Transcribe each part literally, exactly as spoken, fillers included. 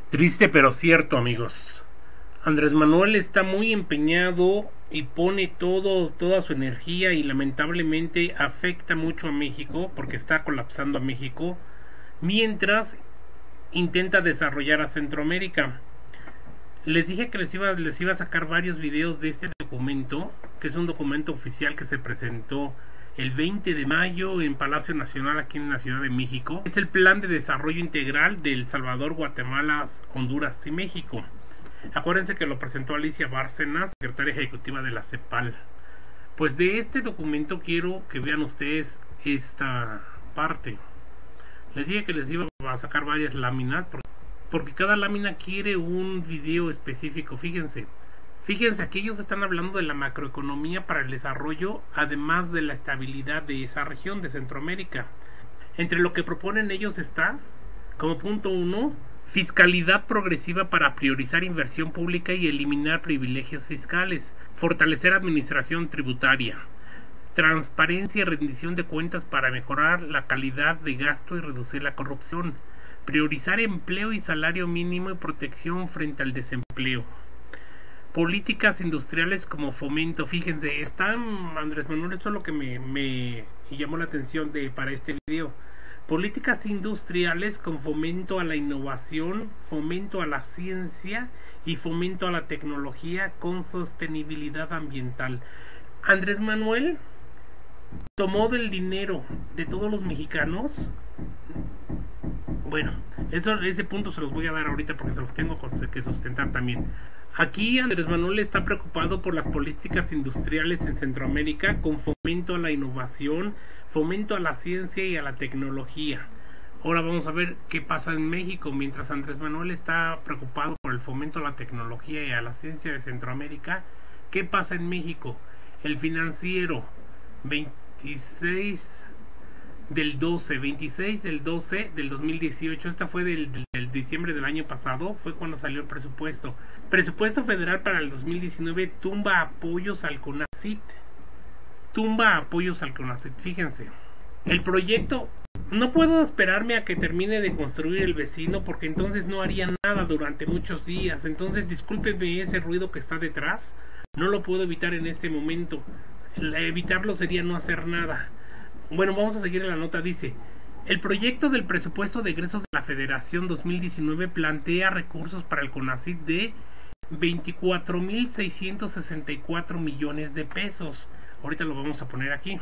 Triste pero cierto, amigos. Andrés Manuel está muy empeñado y pone todo, toda su energía y lamentablemente afecta mucho a México porque está colapsando a México mientras intenta desarrollar a Centroamérica. Les dije que les iba, les iba a sacar varios videos de este documento, que es un documento oficial que se presentó el veinte de mayo en Palacio Nacional aquí en la Ciudad de México. Es el Plan de Desarrollo Integral de El Salvador, Guatemala, Honduras y México. Acuérdense que lo presentó Alicia Bárcenas, secretaria ejecutiva de la CEPAL. Pues de este documento quiero que vean ustedes esta parte. Les dije que les iba a sacar varias láminas porque porque cada lámina quiere un video específico. Fíjense, fíjense, aquí ellos están hablando de la macroeconomía para el desarrollo, además de la estabilidad de esa región de Centroamérica. Entre lo que proponen ellos está, como punto uno, fiscalidad progresiva para priorizar inversión pública y eliminar privilegios fiscales, fortalecer administración tributaria, transparencia y rendición de cuentas para mejorar la calidad de gasto y reducir la corrupción, priorizar empleo y salario mínimo y protección frente al desempleo. Políticas industriales como fomento. Fíjense, están Andrés Manuel, esto es lo que me, me llamó la atención de para este video. Políticas industriales con fomento a la innovación, fomento a la ciencia y fomento a la tecnología con sostenibilidad ambiental. Andrés Manuel tomó del dinero de todos los mexicanos. Bueno, eso, ese punto se los voy a dar ahorita porque se los tengo que sustentar también. Aquí Andrés Manuel está preocupado por las políticas industriales en Centroamérica con fomento a la innovación, fomento a la ciencia y a la tecnología. Ahora vamos a ver qué pasa en México. Mientras Andrés Manuel está preocupado por el fomento a la tecnología y a la ciencia de Centroamérica, ¿qué pasa en México? El Financiero, veintiséis del doce, veintiséis del doce del dos mil dieciocho, esta fue del, del, del diciembre del año pasado, fue cuando salió el presupuesto. Presupuesto federal para el dos mil diecinueve tumba apoyos al CONACYT. Tumba apoyos al CONACYT, fíjense. El proyecto, no puedo esperarme a que termine de construir el vecino porque entonces no haría nada durante muchos días. Entonces discúlpenme ese ruido que está detrás, no lo puedo evitar en este momento. Evitarlo sería no hacer nada. Bueno, vamos a seguir en la nota. Dice: el proyecto del presupuesto de egresos de la Federación dos mil diecinueve plantea recursos para el CONACYT de veinticuatro mil seiscientos sesenta y cuatro millones de pesos. Ahorita lo vamos a poner aquí.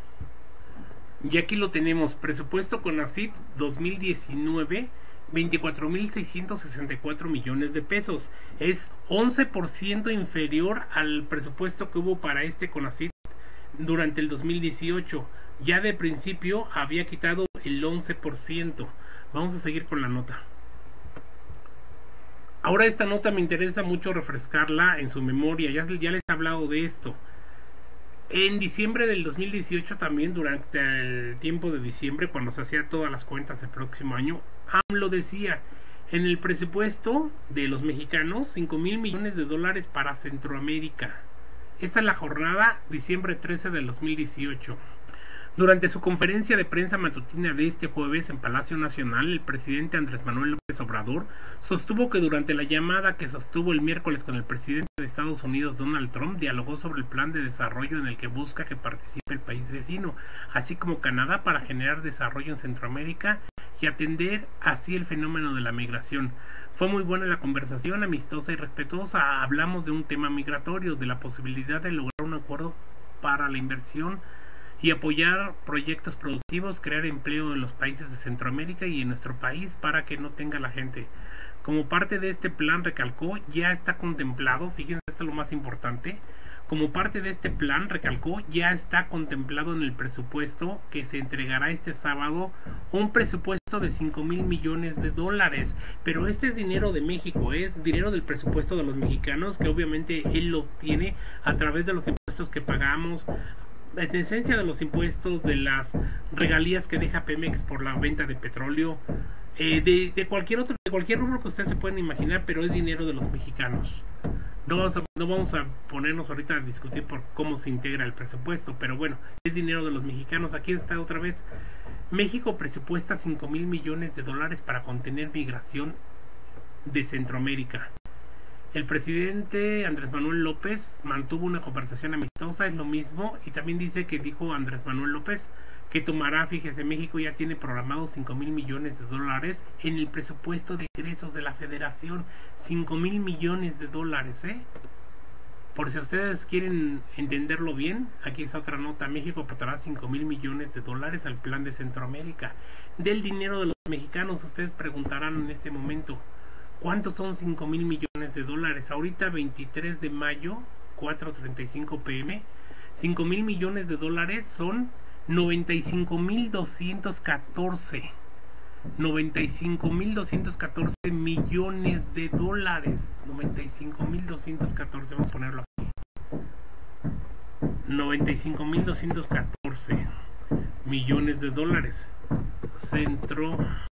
Y aquí lo tenemos, presupuesto CONACYT dos mil diecinueve, veinticuatro mil seiscientos sesenta y cuatro millones de pesos. Es once por ciento inferior al presupuesto que hubo para este CONACYT durante el dos mil dieciocho. Ya de principio había quitado el once por ciento. Vamos a seguir con la nota. Ahora esta nota me interesa mucho refrescarla en su memoria. Ya, ya les he hablado de esto. En diciembre del dos mil dieciocho también, durante el tiempo de diciembre, cuando se hacía todas las cuentas del próximo año, AMLO decía: en el presupuesto de los mexicanos, cinco mil millones de dólares para Centroamérica. Esta es la jornada diciembre trece del dos mil dieciocho. Durante su conferencia de prensa matutina de este jueves en Palacio Nacional, el presidente Andrés Manuel López Obrador sostuvo que durante la llamada que sostuvo el miércoles con el presidente de Estados Unidos, Donald Trump, dialogó sobre el plan de desarrollo en el que busca que participe el país vecino, así como Canadá, para generar desarrollo en Centroamérica y atender así el fenómeno de la migración. Fue muy buena la conversación, amistosa y respetuosa. Hablamos de un tema migratorio, de la posibilidad de lograr un acuerdo para la inversión y apoyar proyectos productivos, crear empleo en los países de Centroamérica y en nuestro país para que no tenga la gente. Como parte de este plan, recalcó, ya está contemplado, fíjense, esto es lo más importante, como parte de este plan, recalcó, ya está contemplado en el presupuesto que se entregará este sábado, un presupuesto de cinco mil millones de dólares. Pero este es dinero de México, es dinero del presupuesto de los mexicanos, que obviamente él lo obtiene a través de los impuestos que pagamos, en esencia de los impuestos, de las regalías que deja Pemex por la venta de petróleo, eh, de, de cualquier otro, de cualquier rubro que ustedes se pueden imaginar, pero es dinero de los mexicanos. No vamos, a, no vamos a ponernos ahorita a discutir por cómo se integra el presupuesto, pero bueno, es dinero de los mexicanos. Aquí está otra vez: México presupuesta cinco mil millones de dólares para contener migración de Centroamérica. El presidente Andrés Manuel López mantuvo una conversación amistosa, es lo mismo, y también dice que dijo Andrés Manuel López que tomará, fíjese, México ya tiene programados cinco mil millones de dólares en el presupuesto de egresos de la Federación. cinco mil millones de dólares, ¿eh? Por si ustedes quieren entenderlo bien, aquí está otra nota. México aportará cinco mil millones de dólares al plan de Centroamérica. Del dinero de los mexicanos, ustedes preguntarán en este momento, ¿cuántos son cinco mil millones de dólares? Ahorita veintitrés de mayo, cuatro treinta y cinco pm, cinco mil millones de dólares son noventa y cinco mil doscientos catorce noventa y cinco mil doscientos catorce millones de dólares. noventa y cinco mil doscientos catorce, vamos a ponerlo aquí. noventa y cinco mil doscientos catorce millones de dólares. Centroamérica.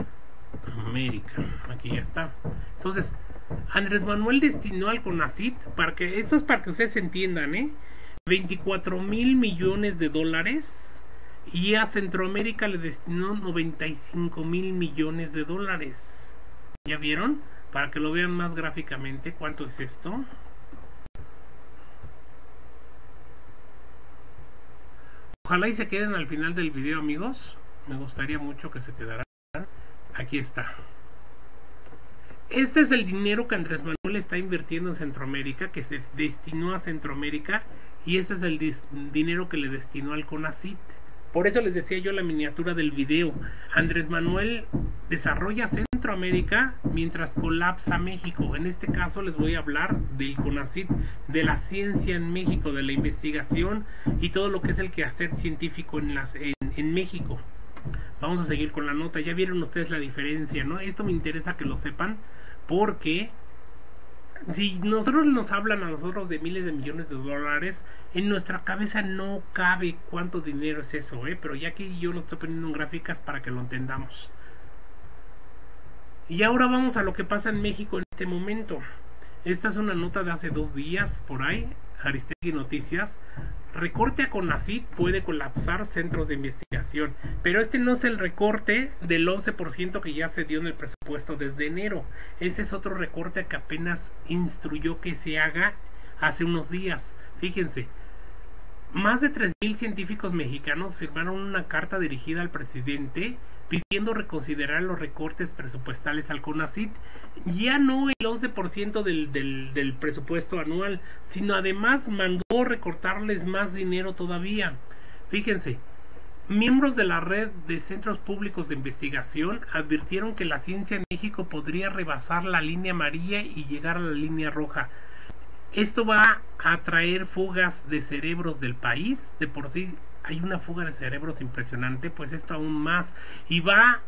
Aquí ya está. Entonces, Andrés Manuel destinó al CONACYT, para que, esto es para que ustedes entiendan, ¿eh? veinticuatro mil millones de dólares. Y a Centroamérica le destinó noventa y cinco mil millones de dólares. ¿Ya vieron? Para que lo vean más gráficamente, ¿cuánto es esto? Ojalá y se queden al final del video, amigos. Me gustaría mucho que se quedaran. Aquí está. Este es el dinero que Andrés Manuel está invirtiendo en Centroamérica, que se destinó a Centroamérica. Y este es el dinero que le destinó al CONACYT. Por eso les decía yo la miniatura del video. Andrés Manuel desarrolla Centroamérica mientras colapsa México. En este caso les voy a hablar del CONACYT, de la ciencia en México, de la investigación y todo lo que es el quehacer científico en, las, en, en México. Vamos a seguir con la nota. Ya vieron ustedes la diferencia, ¿no? Esto me interesa que lo sepan porque si nosotros nos hablan a nosotros de miles de millones de dólares, en nuestra cabeza no cabe cuánto dinero es eso, ¿eh? Pero ya que yo lo estoy poniendo en gráficas para que lo entendamos. Y ahora vamos a lo que pasa en México en este momento. Esta es una nota de hace dos días, por ahí, Aristegui Noticias. Recorte a CONACYT puede colapsar centros de investigación. Pero este no es el recorte del once por ciento que ya se dio en el presupuesto desde enero. Ese es otro recorte que apenas instruyó que se haga hace unos días. Fíjense, más de tres mil científicos mexicanos firmaron una carta dirigida al presidente pidiendo reconsiderar los recortes presupuestales al CONACYT. Ya no el once por ciento del, del, del presupuesto anual, sino además mandó recortarles más dinero todavía. Fíjense, miembros de la red de centros públicos de investigación advirtieron que la ciencia en México podría rebasar la línea amarilla y llegar a la línea roja. Esto va a traer fugas de cerebros del país. De por sí hay una fuga de cerebros impresionante, pues esto aún más. Y va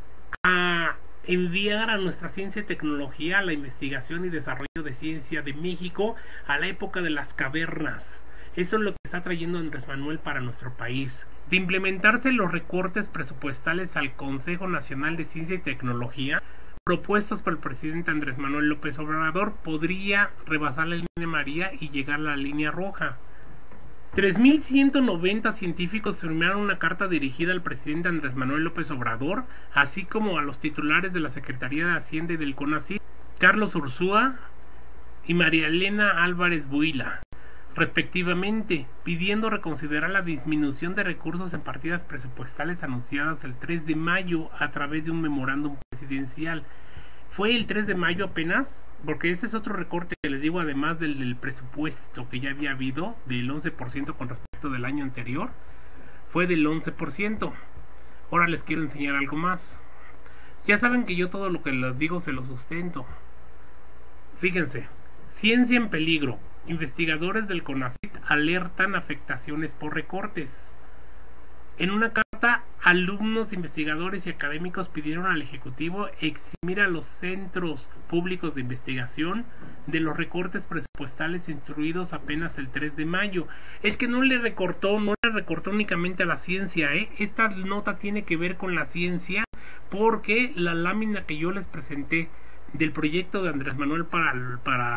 a enviar a nuestra ciencia y tecnología, a la investigación y desarrollo de ciencia de México, a la época de las cavernas. Eso es lo que está trayendo Andrés Manuel para nuestro país. De implementarse los recortes presupuestales al Consejo Nacional de Ciencia y Tecnología propuestos por el presidente Andrés Manuel López Obrador, podría rebasar la línea amarilla y llegar a la línea roja. tres mil ciento noventa científicos firmaron una carta dirigida al presidente Andrés Manuel López Obrador, así como a los titulares de la Secretaría de Hacienda y del CONACYT, Carlos Ursúa y María Elena Álvarez Buila, respectivamente, pidiendo reconsiderar la disminución de recursos en partidas presupuestales anunciadas el tres de mayo a través de un memorándum presidencial. Fue el tres de mayo apenas, porque ese es otro recorte que les digo, además del, del presupuesto que ya había habido del once por ciento con respecto del año anterior, fue del once por ciento. Ahora les quiero enseñar algo más. Ya saben que yo todo lo que les digo se lo sustento. Fíjense, ciencia en peligro. Investigadores del CONACYT alertan afectaciones por recortes. En una carta, alumnos, investigadores y académicos pidieron al Ejecutivo eximir a los centros públicos de investigación de los recortes presupuestales instruidos apenas el tres de mayo. Es que no le recortó, no le recortó únicamente a la ciencia, ¿eh? Esta nota tiene que ver con la ciencia, porque la lámina que yo les presenté del proyecto de Andrés Manuel para, para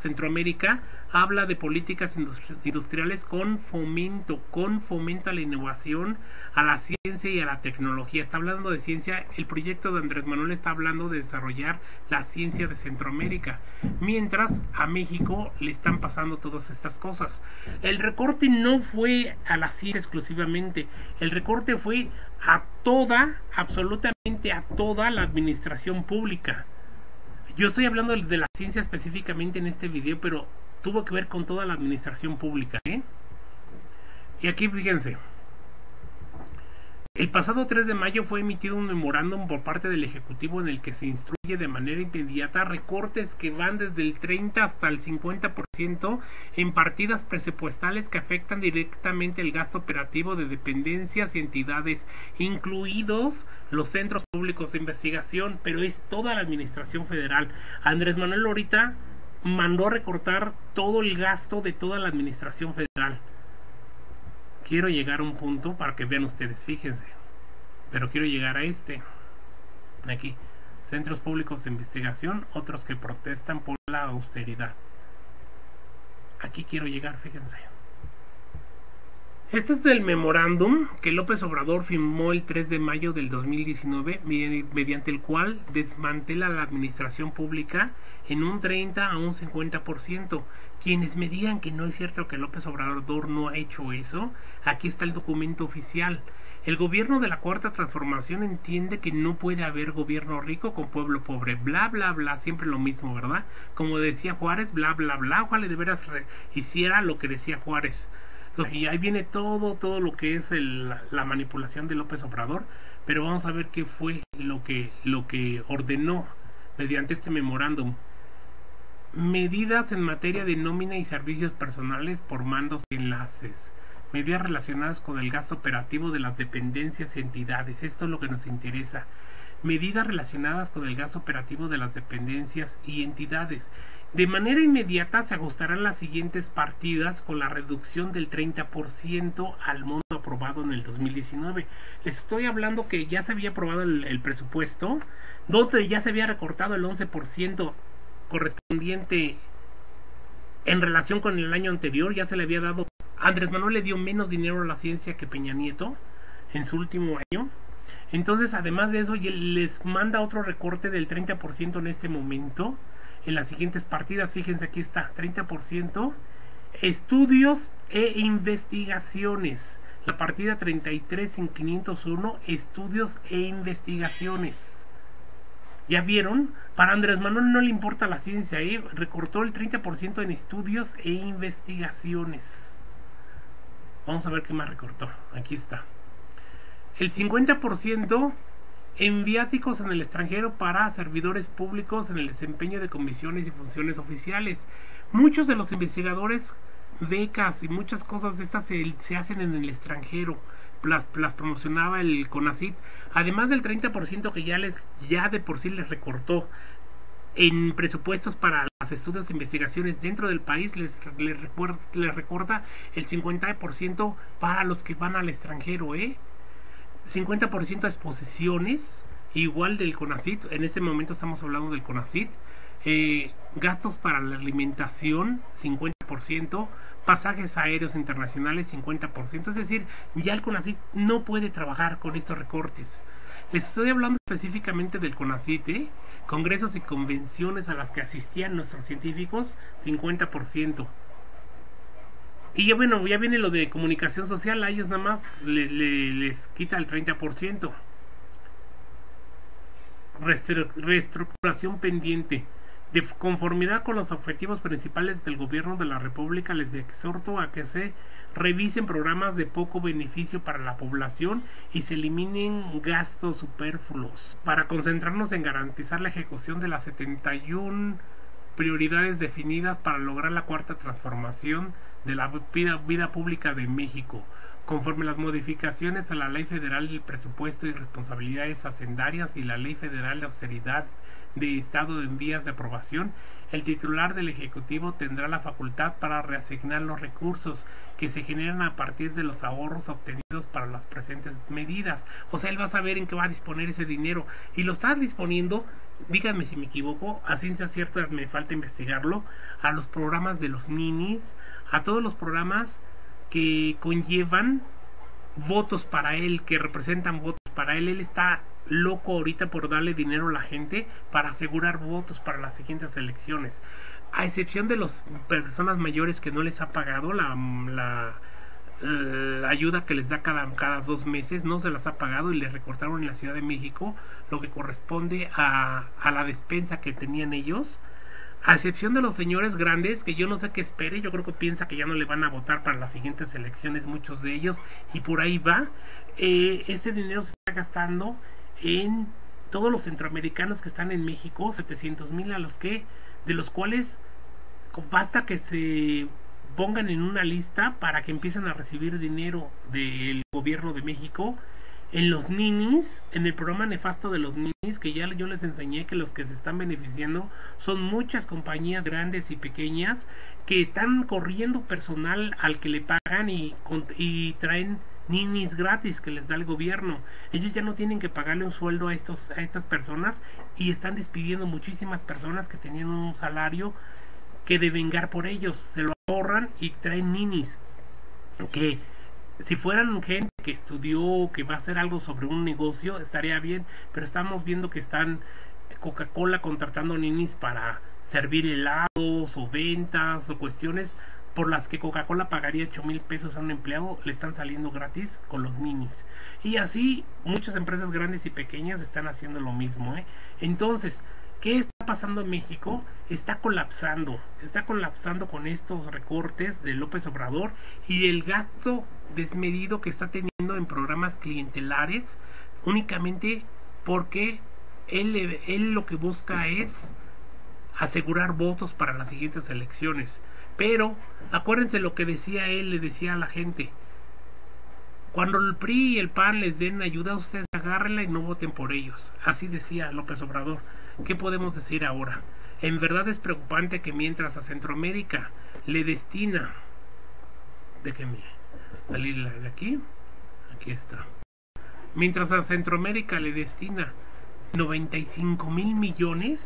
Centroamérica, habla de políticas industriales con fomento, con fomento a la innovación, a la ciencia y a la tecnología. Está hablando de ciencia, el proyecto de Andrés Manuel está hablando de desarrollar la ciencia de Centroamérica, mientras a México le están pasando todas estas cosas. El recorte no fue a la ciencia exclusivamente, el recorte fue a toda, absolutamente a toda la administración pública. Yo estoy hablando de la ciencia específicamente en este video, pero tuvo que ver con toda la administración pública, ¿eh? Y aquí fíjense, el pasado tres de mayo fue emitido un memorándum por parte del Ejecutivo en el que se instruye de manera inmediata recortes que van desde el treinta hasta el cincuenta por ciento en partidas presupuestales que afectan directamente el gasto operativo de dependencias y entidades, incluidos los centros públicos de investigación, pero es toda la administración federal. Andrés Manuel ahorita mandó recortar todo el gasto de toda la administración federal. Quiero llegar a un punto para que vean ustedes, fíjense, pero quiero llegar a este, aquí, centros públicos de investigación, otros que protestan por la austeridad. Aquí quiero llegar, fíjense. Este es el memorándum que López Obrador firmó el tres de mayo del dos mil diecinueve, mediante el cual desmantela la administración pública en un treinta a un cincuenta por ciento. Quienes me digan que no es cierto que López Obrador no ha hecho eso, aquí está el documento oficial. El gobierno de la Cuarta Transformación entiende que no puede haber gobierno rico con pueblo pobre, bla bla bla, siempre lo mismo, ¿verdad? Como decía Juárez, bla bla bla, ojalá de veras hiciera lo que decía Juárez. Y ahí viene todo, todo lo que es el, la manipulación de López Obrador, pero vamos a ver qué fue lo que, lo que ordenó mediante este memorándum. Medidas en materia de nómina y servicios personales por mandos y enlaces. Medidas relacionadas con el gasto operativo de las dependencias y entidades. Esto es lo que nos interesa. Medidas relacionadas con el gasto operativo de las dependencias y entidades. De manera inmediata se ajustarán las siguientes partidas con la reducción del treinta por ciento al monto aprobado en el dos mil diecinueve. Les estoy hablando que ya se había aprobado el, el presupuesto, donde ya se había recortado el once por ciento correspondiente en relación con el año anterior. Ya se le había dado, Andrés Manuel le dio menos dinero a la ciencia que Peña Nieto en su último año. Entonces, además de eso, les manda otro recorte del treinta por ciento en este momento en las siguientes partidas. Fíjense, aquí está, treinta por ciento estudios e investigaciones. La partida treinta y tres en quinientos uno, estudios e investigaciones. ¿Ya vieron? Para Andrés Manuel no le importa la ciencia, ¿eh? Recortó el treinta por ciento en estudios e investigaciones. Vamos a ver qué más recortó. Aquí está. El cincuenta por ciento en viáticos en el extranjero para servidores públicos en el desempeño de comisiones y funciones oficiales. Muchos de los investigadores, becas y muchas cosas de estas se, se hacen en el extranjero. Las, las promocionaba el CONACYT. Además del treinta por ciento que ya les ya de por sí les recortó en presupuestos para las estudios e investigaciones dentro del país, les, les, recuerda, les recorta el cincuenta por ciento para los que van al extranjero, ¿eh? cincuenta por ciento de exposiciones, igual del CONACYT. En este momento estamos hablando del CONACYT. Eh, gastos para la alimentación, cincuenta por ciento. Pasajes aéreos internacionales, cincuenta por ciento. Es decir, ya el CONACYT no puede trabajar con estos recortes. Les estoy hablando específicamente del CONACYT, ¿eh? Congresos y convenciones a las que asistían nuestros científicos, cincuenta por ciento. Y ya bueno, ya viene lo de comunicación social, a ellos nada más le, le, les quita el treinta por ciento. Reestructuración pendiente. De conformidad con los objetivos principales del gobierno de la República, les exhorto a que se revisen programas de poco beneficio para la población y se eliminen gastos superfluos, para concentrarnos en garantizar la ejecución de las setenta y una prioridades definidas para lograr la cuarta transformación de la vida, vida pública de México. Conforme las modificaciones a la Ley Federal del Presupuesto y Responsabilidades Hacendarias y la Ley Federal de Austeridad de Estado en vías de aprobación, el titular del Ejecutivo tendrá la facultad para reasignar los recursos que se generan a partir de los ahorros obtenidos para las presentes medidas. O sea, él va a saber en qué va a disponer ese dinero y lo está disponiendo, díganme si me equivoco, a ciencia cierta me falta investigarlo, a los programas de los ninis, a todos los programas que conllevan votos para él, que representan votos para él. Él está loco ahorita por darle dinero a la gente para asegurar votos para las siguientes elecciones, a excepción de las personas mayores que no les ha pagado la, la, la ayuda que les da cada, cada dos meses, no se las ha pagado y les recortaron en la Ciudad de México lo que corresponde a, a la despensa que tenían ellos, a excepción de los señores grandes, que yo no sé qué espere, yo creo que piensa que ya no le van a votar para las siguientes elecciones muchos de ellos, y por ahí va. Eh, ese dinero se está gastando en todos los centroamericanos que están en México, setecientos mil a los que, de los cuales basta que se pongan en una lista para que empiecen a recibir dinero del gobierno de México, en los ninis, en el programa nefasto de los ninis, que ya yo les enseñé que los que se están beneficiando son muchas compañías grandes y pequeñas que están corriendo personal al que le pagan y, y traen ninis gratis que les da el gobierno. Ellos ya no tienen que pagarle un sueldo a estos a estas personas y están despidiendo muchísimas personas que tenían un salario que de vengar por ellos, se lo ahorran y traen ninis que si fueran gente que estudió, que va a hacer algo sobre un negocio, estaría bien, pero estamos viendo que están Coca-Cola contratando ninis para servir helados o ventas o cuestiones por las que Coca-Cola pagaría ocho mil pesos a un empleado, le están saliendo gratis con los ninis. Y así muchas empresas grandes y pequeñas están haciendo lo mismo, ¿eh? Entonces, ¿qué está pasando en México? Está colapsando, está colapsando con estos recortes de López Obrador y el gasto desmedido que está teniendo en programas clientelares, únicamente porque él, él lo que busca es asegurar votos para las siguientes elecciones. Pero acuérdense lo que decía él, le decía a la gente: cuando el P R I y el P A N les den ayuda, ustedes agárrenla y no voten por ellos. Así decía López Obrador. ¿Qué podemos decir ahora? En verdad es preocupante que mientras a Centroamérica le destina, déjenme salir de aquí, aquí está, mientras a Centroamérica le destina noventa y cinco mil millones,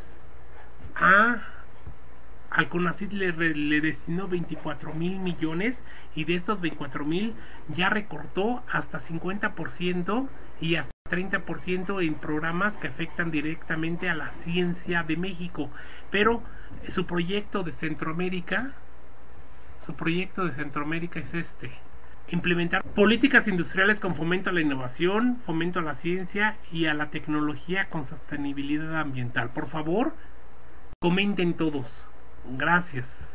a al CONACYT le, le destinó veinticuatro mil millones, y de estos veinticuatro mil ya recortó hasta cincuenta por ciento y hasta treinta por ciento en programas que afectan directamente a la ciencia de México. Pero su proyecto de Centroamérica, su proyecto de Centroamérica es este: implementar políticas industriales con fomento a la innovación, fomento a la ciencia y a la tecnología con sostenibilidad ambiental. Por favor, comenten todos. Gracias.